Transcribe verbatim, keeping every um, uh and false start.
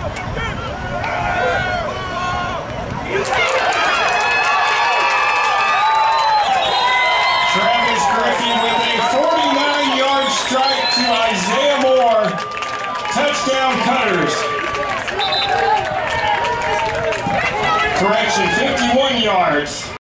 Travis Griffey with a forty-nine yard strike to Isaiah Moore. Touchdown Cutters. Correction, fifty-one yards.